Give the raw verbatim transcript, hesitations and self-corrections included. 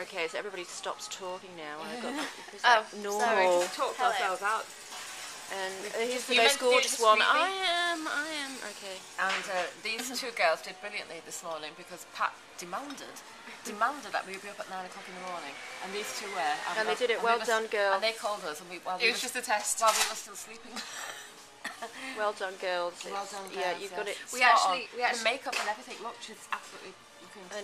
okay, so everybody stops talking now. And I got Oh, normal. sorry. We just talked Hello. ourselves out. And uh, he's the You most meant to do it gorgeous one. discreetly? I am, I am, okay. And uh, these two girls did brilliantly this morning because Pat demanded, demanded that we be up at nine o'clock in the morning, and these two were. And, And they did it. and Well we done, were, girls. And they called us, and we while It we was were, just a test. while we were still sleeping. Well done, girls. Well It's- done, Yeah, girls, you've yes. got it. We Spot actually- on. we actually- the makeup and everything. Look, she's absolutely looking.